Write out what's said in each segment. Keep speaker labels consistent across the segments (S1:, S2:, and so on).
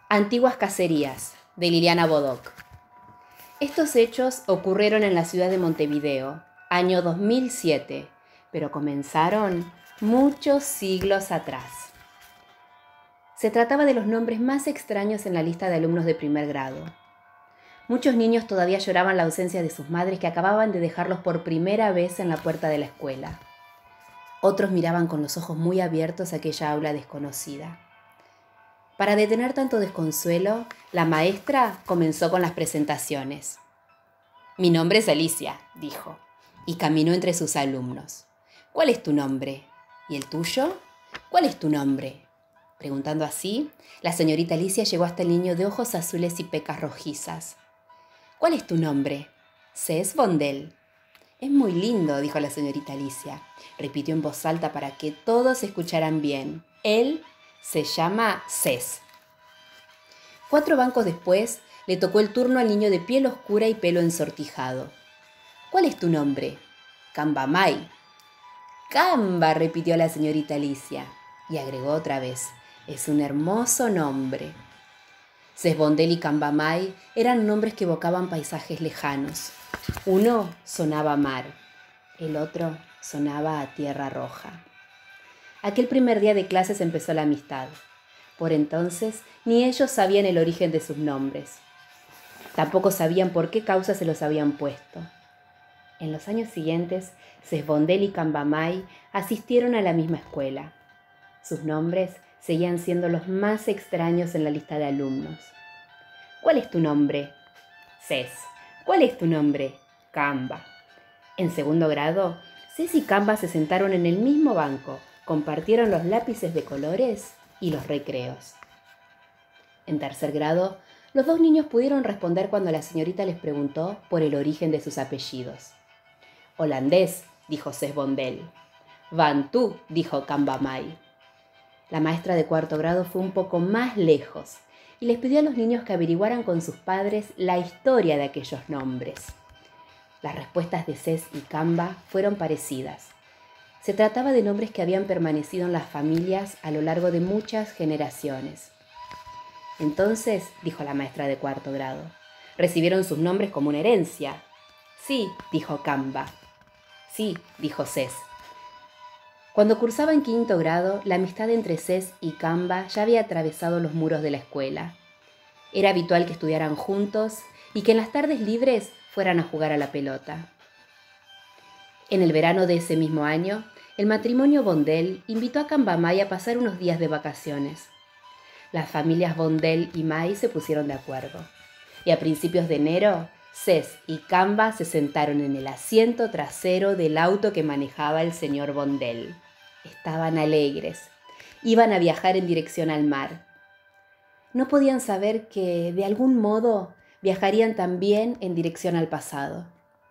S1: Antiguas cacerías, de Liliana Bodoc. Estos hechos ocurrieron en la ciudad de Montevideo, año 2007, pero comenzaron muchos siglos atrás. Se trataba de los nombres más extraños en la lista de alumnos de primer grado. Muchos niños todavía lloraban la ausencia de sus madres que acababan de dejarlos por primera vez en la puerta de la escuela. Otros miraban con los ojos muy abiertos aquella aula desconocida. Para detener tanto desconsuelo, la maestra comenzó con las presentaciones. «Mi nombre es Alicia», dijo, y caminó entre sus alumnos. «¿Cuál es tu nombre? ¿Y el tuyo? ¿Cuál es tu nombre?». Preguntando así, la señorita Alicia llegó hasta el niño de ojos azules y pecas rojizas. «¿Cuál es tu nombre?». «Cés Bondel». «Es muy lindo», dijo la señorita Alicia. Repitió en voz alta para que todos escucharan bien. «Él se llama Cés». 4 bancos después, le tocó el turno al niño de piel oscura y pelo ensortijado. «¿Cuál es tu nombre?». «Cambamay». «Camba», repitió la señorita Alicia. Y agregó otra vez. «Es un hermoso nombre». Cés Bondel y Cambamay eran nombres que evocaban paisajes lejanos. Uno sonaba a mar, el otro sonaba a tierra roja. Aquel primer día de clases empezó la amistad. Por entonces, ni ellos sabían el origen de sus nombres. Tampoco sabían por qué causa se los habían puesto. En los años siguientes, Cés Bondel y Cambamay asistieron a la misma escuela. Sus nombres seguían siendo los más extraños en la lista de alumnos. «¿Cuál es tu nombre?». «Cés». «¿Cuál es tu nombre?». «Camba». En segundo grado, Cés y Camba se sentaron en el mismo banco, compartieron los lápices de colores y los recreos. En tercer grado, los 2 niños pudieron responder cuando la señorita les preguntó por el origen de sus apellidos. «Holandés», dijo Cés Bondel. «Bantú», dijo Cambamay. La maestra de 4º grado fue un poco más lejos y les pidió a los niños que averiguaran con sus padres la historia de aquellos nombres. Las respuestas de Cés y Camba fueron parecidas. Se trataba de nombres que habían permanecido en las familias a lo largo de muchas generaciones. «Entonces», dijo la maestra de 4º grado, «recibieron sus nombres como una herencia». «Sí», dijo Camba. «Sí», dijo Cés. Cuando cursaba en 5º grado, la amistad entre Cés y Camba ya había atravesado los muros de la escuela. Era habitual que estudiaran juntos y que en las tardes libres fueran a jugar a la pelota. En el verano de ese mismo año, el matrimonio Bondel invitó a Cambamay a pasar unos días de vacaciones. Las familias Bondel y May se pusieron de acuerdo. Y a principios de enero, Cés y Camba se sentaron en el asiento trasero del auto que manejaba el señor Bondel. Estaban alegres. Iban a viajar en dirección al mar. No podían saber que, de algún modo, viajarían también en dirección al pasado.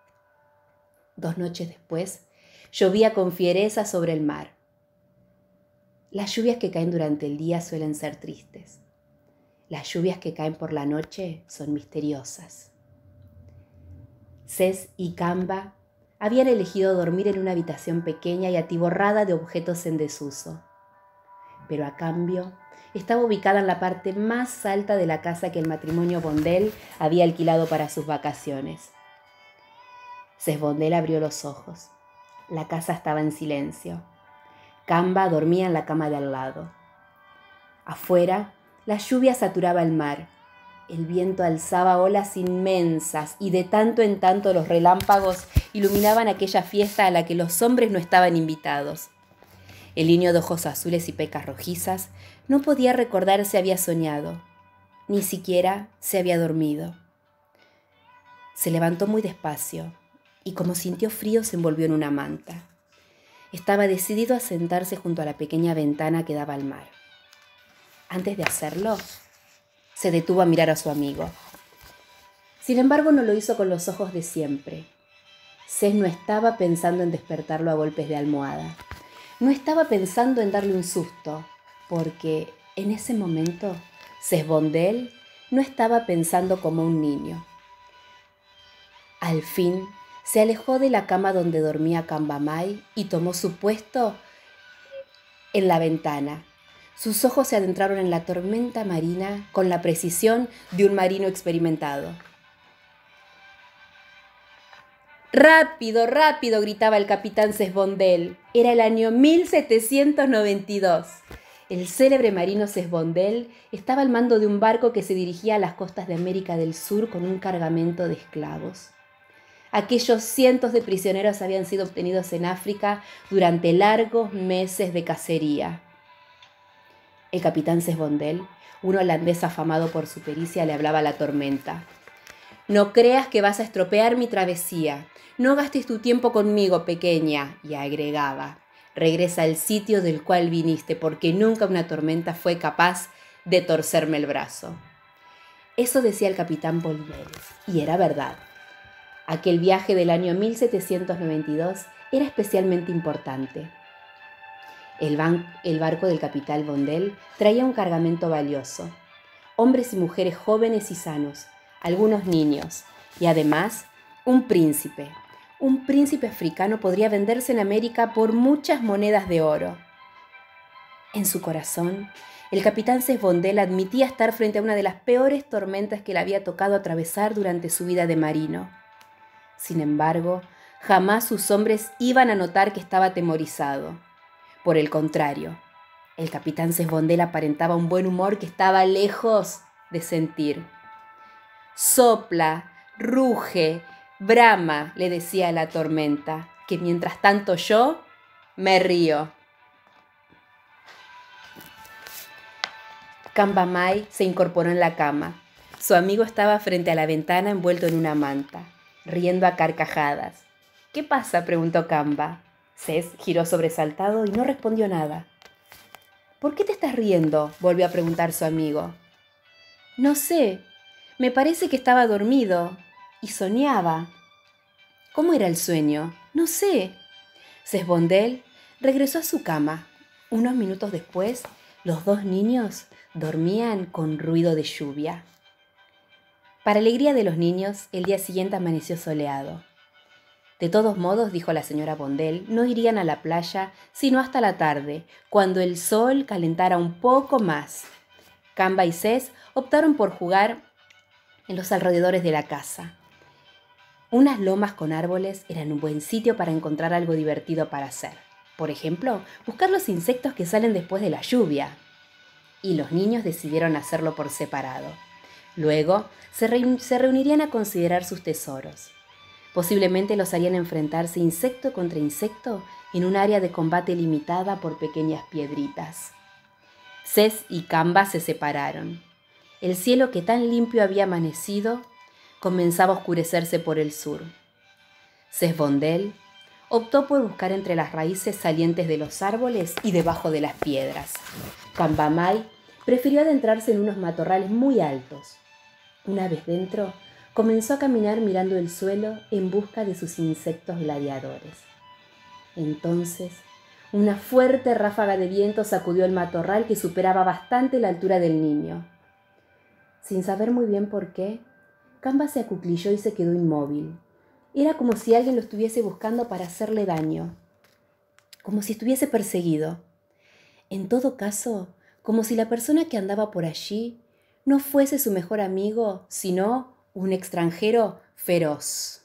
S1: 2 noches después, llovía con fiereza sobre el mar. Las lluvias que caen durante el día suelen ser tristes. Las lluvias que caen por la noche son misteriosas. Cés y Camba habían elegido dormir en una habitación pequeña y atiborrada de objetos en desuso. Pero a cambio, estaba ubicada en la parte más alta de la casa que el matrimonio Bondel había alquilado para sus vacaciones. Cés Bondel abrió los ojos. La casa estaba en silencio. Camba dormía en la cama de al lado. Afuera, la lluvia saturaba el mar. El viento alzaba olas inmensas y de tanto en tanto los relámpagos iluminaban aquella fiesta a la que los hombres no estaban invitados. El niño de ojos azules y pecas rojizas no podía recordar si había soñado, ni siquiera se había dormido. Se levantó muy despacio y como sintió frío se envolvió en una manta. Estaba decidido a sentarse junto a la pequeña ventana que daba al mar. Antes de hacerlo, se detuvo a mirar a su amigo. Sin embargo, no lo hizo con los ojos de siempre. Cés no estaba pensando en despertarlo a golpes de almohada. No estaba pensando en darle un susto, porque en ese momento Cés Bondel no estaba pensando como un niño. Al fin, se alejó de la cama donde dormía Cambamay y tomó su puesto en la ventana. Sus ojos se adentraron en la tormenta marina con la precisión de un marino experimentado. ¡Rápido, rápido!, gritaba el capitán Sesbondel. Era el año 1792. El célebre marino Sesbondel estaba al mando de un barco que se dirigía a las costas de América del Sur con un cargamento de esclavos. Aquellos cientos de prisioneros habían sido obtenidos en África durante largos meses de cacería. El capitán Sesbondel, un holandés afamado por su pericia, le hablaba a la tormenta. «No creas que vas a estropear mi travesía. No gastes tu tiempo conmigo, pequeña», y agregaba. «Regresa al sitio del cual viniste, porque nunca una tormenta fue capaz de torcerme el brazo». Eso decía el capitán Bolívar, y era verdad. Aquel viaje del año 1792 era especialmente importante. El barco del capitán Bondel traía un cargamento valioso, hombres y mujeres jóvenes y sanos, algunos niños, y además un príncipe. Un príncipe africano podría venderse en América por muchas monedas de oro. En su corazón, el capitán Sesbondel admitía estar frente a una de las peores tormentas que le había tocado atravesar durante su vida de marino. Sin embargo, jamás sus hombres iban a notar que estaba atemorizado. Por el contrario, el capitán Sesbondel aparentaba un buen humor que estaba lejos de sentir. «Sopla, ruge, brama», le decía a la tormenta, que mientras tanto yo me río. Cambamay se incorporó en la cama. Su amigo estaba frente a la ventana envuelto en una manta, riendo a carcajadas. «¿Qué pasa?», preguntó Camba. Ses giró sobresaltado y no respondió nada. «¿Por qué te estás riendo?», volvió a preguntar su amigo. «No sé, me parece que estaba dormido y soñaba». «¿Cómo era el sueño?». «No sé». Sesbondel regresó a su cama. Unos minutos después, los dos niños dormían con ruido de lluvia. Para alegría de los niños, el día siguiente amaneció soleado. «De todos modos», dijo la señora Bondel, «no irían a la playa sino hasta la tarde, cuando el sol calentara un poco más». Camba y Ses optaron por jugar en los alrededores de la casa. Unas lomas con árboles eran un buen sitio para encontrar algo divertido para hacer. Por ejemplo, buscar los insectos que salen después de la lluvia. Y los niños decidieron hacerlo por separado. Luego se reunirían a considerar sus tesoros. Posiblemente los harían enfrentarse insecto contra insecto en un área de combate limitada por pequeñas piedritas. Ses y Camba se separaron. El cielo, que tan limpio había amanecido, comenzaba a oscurecerse por el sur. Sesbondel optó por buscar entre las raíces salientes de los árboles y debajo de las piedras. Cambamay prefirió adentrarse en unos matorrales muy altos. Una vez dentro, comenzó a caminar mirando el suelo en busca de sus insectos gladiadores. Entonces, una fuerte ráfaga de viento sacudió el matorral que superaba bastante la altura del niño. Sin saber muy bien por qué, Camba se acuclilló y se quedó inmóvil. Era como si alguien lo estuviese buscando para hacerle daño, como si estuviese perseguido. En todo caso, como si la persona que andaba por allí no fuese su mejor amigo, sino un extranjero feroz.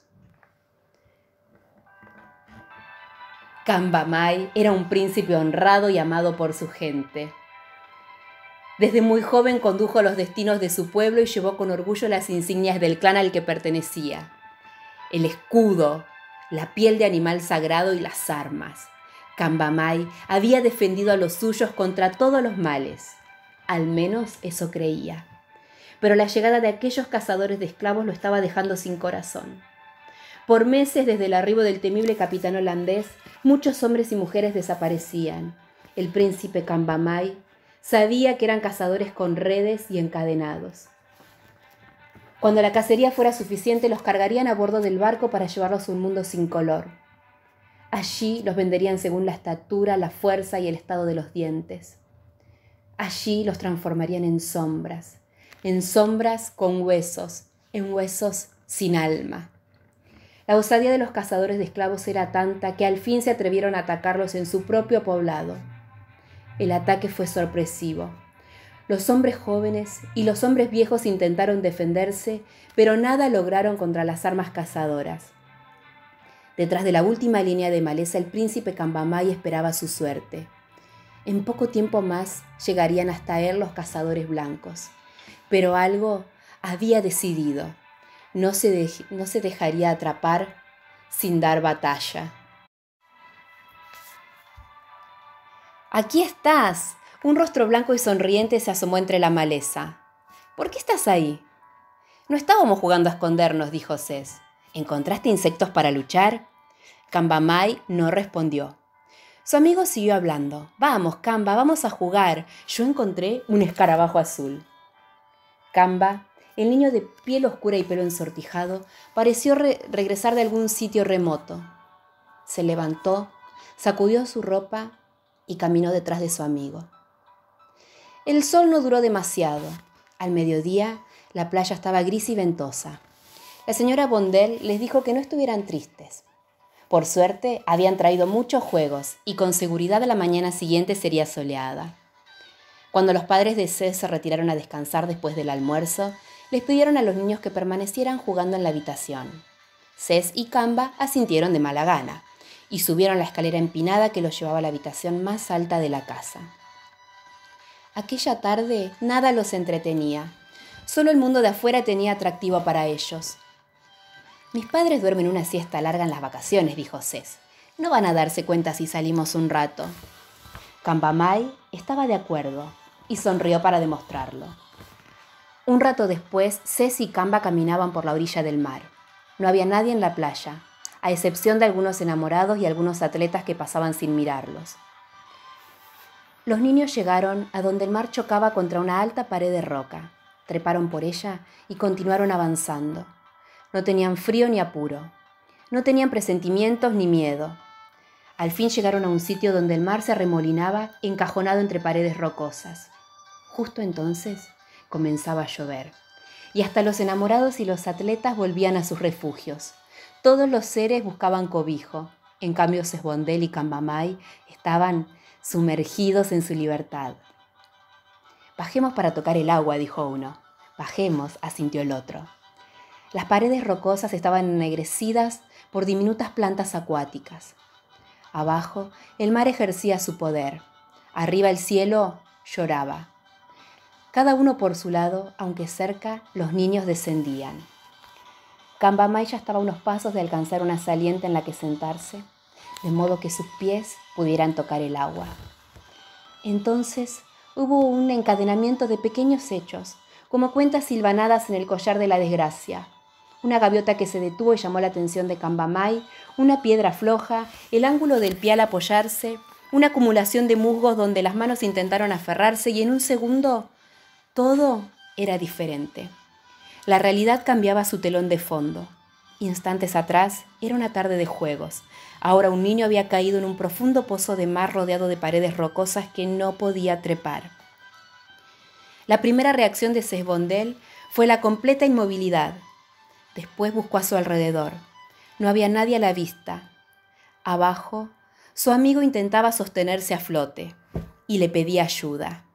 S1: Cambamay era un príncipe honrado y amado por su gente. Desde muy joven condujo los destinos de su pueblo y llevó con orgullo las insignias del clan al que pertenecía: el escudo, la piel de animal sagrado y las armas. Cambamay había defendido a los suyos contra todos los males. Al menos eso creía. Pero la llegada de aquellos cazadores de esclavos lo estaba dejando sin corazón. Por meses, desde el arribo del temible capitán holandés, muchos hombres y mujeres desaparecían. El príncipe Cambamay sabía que eran cazadores con redes y encadenados. Cuando la cacería fuera suficiente, los cargarían a bordo del barco para llevarlos a un mundo sin color. Allí los venderían según la estatura, la fuerza y el estado de los dientes. Allí los transformarían en sombras con huesos, en huesos sin alma. La osadía de los cazadores de esclavos era tanta que al fin se atrevieron a atacarlos en su propio poblado. El ataque fue sorpresivo. Los hombres jóvenes y los hombres viejos intentaron defenderse, pero nada lograron contra las armas cazadoras. Detrás de la última línea de maleza, el príncipe Cambamay esperaba su suerte. En poco tiempo más llegarían hasta él los cazadores blancos. Pero algo había decidido. No se dejaría atrapar sin dar batalla. «Aquí estás». Un rostro blanco y sonriente se asomó entre la maleza. «¿Por qué estás ahí?» «No estábamos jugando a escondernos», dijo Cés. «¿Encontraste insectos para luchar?» Cambamay no respondió. Su amigo siguió hablando. «Vamos, Camba, vamos a jugar. Yo encontré un escarabajo azul». Camba, el niño de piel oscura y pelo ensortijado, pareció regresar de algún sitio remoto. Se levantó, sacudió su ropa y caminó detrás de su amigo. El sol no duró demasiado. Al mediodía, la playa estaba gris y ventosa. La señora Bondel les dijo que no estuvieran tristes. Por suerte, habían traído muchos juegos y con seguridad la mañana siguiente sería soleada. Cuando los padres de Cés se retiraron a descansar después del almuerzo, les pidieron a los niños que permanecieran jugando en la habitación. Cés y Camba asintieron de mala gana y subieron la escalera empinada que los llevaba a la habitación más alta de la casa. Aquella tarde nada los entretenía. Solo el mundo de afuera tenía atractivo para ellos. «Mis padres duermen una siesta larga en las vacaciones», dijo Cés. «No van a darse cuenta si salimos un rato». Cambamay estaba de acuerdo y sonrió para demostrarlo. Un rato después, Cés y Camba caminaban por la orilla del mar. No había nadie en la playa, a excepción de algunos enamorados y algunos atletas que pasaban sin mirarlos. Los niños llegaron a donde el mar chocaba contra una alta pared de roca. Treparon por ella y continuaron avanzando. No tenían frío ni apuro. No tenían presentimientos ni miedo. Al fin llegaron a un sitio donde el mar se arremolinaba encajonado entre paredes rocosas. Justo entonces comenzaba a llover, y hasta los enamorados y los atletas volvían a sus refugios. Todos los seres buscaban cobijo. En cambio, Cés Bondel y Cambamay estaban sumergidos en su libertad. «Bajemos para tocar el agua», dijo uno. «Bajemos», asintió el otro. Las paredes rocosas estaban ennegrecidas por diminutas plantas acuáticas. Abajo, el mar ejercía su poder. Arriba, el cielo lloraba. Cada uno por su lado, aunque cerca, los niños descendían. Cambamay ya estaba a unos pasos de alcanzar una saliente en la que sentarse, de modo que sus pies pudieran tocar el agua. Entonces hubo un encadenamiento de pequeños hechos, como cuentas silvanadas en el collar de la desgracia. Una gaviota que se detuvo y llamó la atención de Cambamay, una piedra floja, el ángulo del pie al apoyarse, una acumulación de musgos donde las manos intentaron aferrarse y en un segundo todo era diferente. La realidad cambiaba su telón de fondo. Instantes atrás era una tarde de juegos. Ahora un niño había caído en un profundo pozo de mar rodeado de paredes rocosas que no podía trepar. La primera reacción de Cés Bondel fue la completa inmovilidad. Después buscó a su alrededor. No había nadie a la vista. Abajo, su amigo intentaba sostenerse a flote y le pedía ayuda.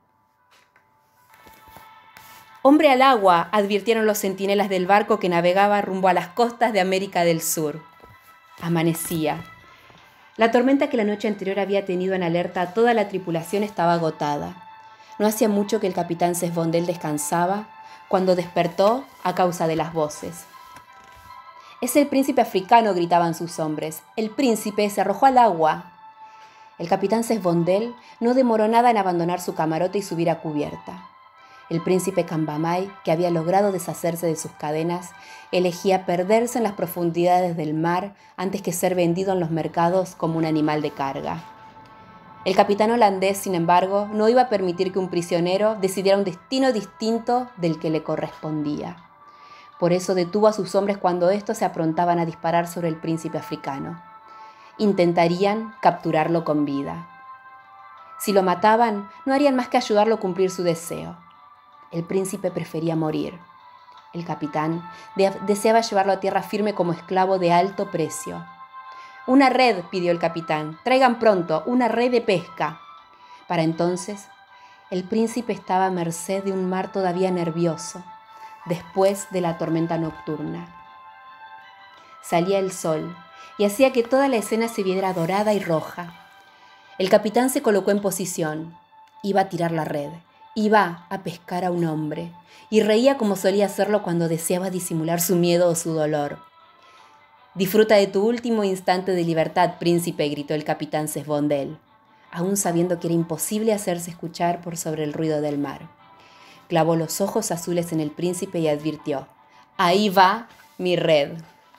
S1: «Hombre al agua», advirtieron los centinelas del barco que navegaba rumbo a las costas de América del Sur. Amanecía. La tormenta que la noche anterior había tenido en alerta a toda la tripulación estaba agotada. No hacía mucho que el capitán Cés Bondel descansaba cuando despertó a causa de las voces. «Es el príncipe africano», gritaban sus hombres. «El príncipe se arrojó al agua». El capitán Cés Bondel no demoró nada en abandonar su camarote y subir a cubierta. El príncipe Cambamay, que había logrado deshacerse de sus cadenas, elegía perderse en las profundidades del mar antes que ser vendido en los mercados como un animal de carga. El capitán holandés, sin embargo, no iba a permitir que un prisionero decidiera un destino distinto del que le correspondía. Por eso detuvo a sus hombres cuando estos se aprontaban a disparar sobre el príncipe africano. Intentarían capturarlo con vida. Si lo mataban, no harían más que ayudarlo a cumplir su deseo. El príncipe prefería morir. El capitán deseaba llevarlo a tierra firme como esclavo de alto precio. «Una red», pidió el capitán. «Traigan pronto, una red de pesca». Para entonces, el príncipe estaba a merced de un mar todavía nervioso, después de la tormenta nocturna. Salía el sol y hacía que toda la escena se viera dorada y roja. El capitán se colocó en posición. Iba a tirar la red, iba a pescar a un hombre, y reía como solía hacerlo cuando deseaba disimular su miedo o su dolor. «Disfruta de tu último instante de libertad, príncipe», gritó el capitán Sesbondel, aún sabiendo que era imposible hacerse escuchar por sobre el ruido del mar. Clavó los ojos azules en el príncipe y advirtió: «Ahí va mi red».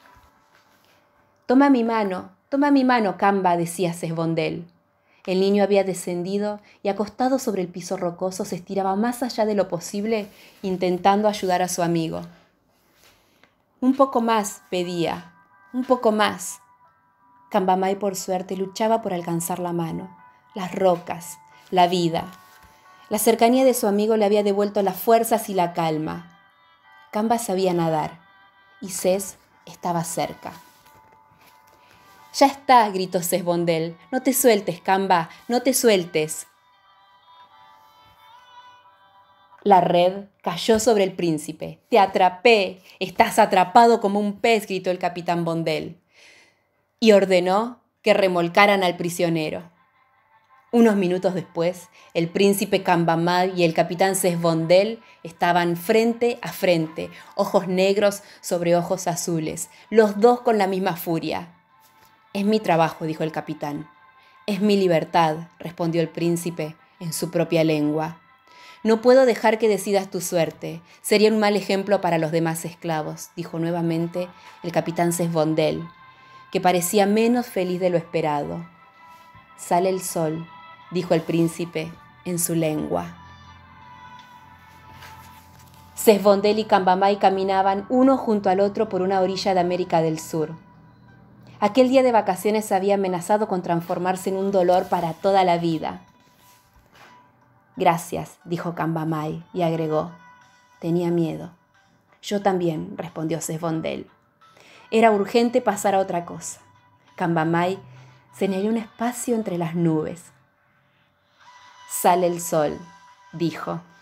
S1: toma mi mano, Camba», decía Sesbondel. El niño había descendido y, acostado sobre el piso rocoso, se estiraba más allá de lo posible, intentando ayudar a su amigo. «Un poco más», pedía, «un poco más». Cambamay, por suerte, luchaba por alcanzar la mano, las rocas, la vida. La cercanía de su amigo le había devuelto las fuerzas y la calma. Camba sabía nadar y Ses estaba cerca. «Ya está», gritó Sesbondel. «No te sueltes, Camba, no te sueltes». La red cayó sobre el príncipe. «Te atrapé, estás atrapado como un pez», gritó el capitán Bondel, y ordenó que remolcaran al prisionero. Unos minutos después, el príncipe Cambamay y el capitán Sesbondel estaban frente a frente, ojos negros sobre ojos azules, los dos con la misma furia. «Es mi trabajo», dijo el capitán. «Es mi libertad», respondió el príncipe en su propia lengua. «No puedo dejar que decidas tu suerte. Sería un mal ejemplo para los demás esclavos», dijo nuevamente el capitán Sesbondel, que parecía menos feliz de lo esperado. «Sale el sol», dijo el príncipe en su lengua. Sesbondel y Cambamay caminaban uno junto al otro por una orilla de América del Sur. Aquel día de vacaciones había amenazado con transformarse en un dolor para toda la vida. «Gracias», dijo Cambamay, y agregó: «Tenía miedo». «Yo también», respondió Sesbondel. Era urgente pasar a otra cosa. Cambamay señaló un espacio entre las nubes. «Sale el sol», dijo.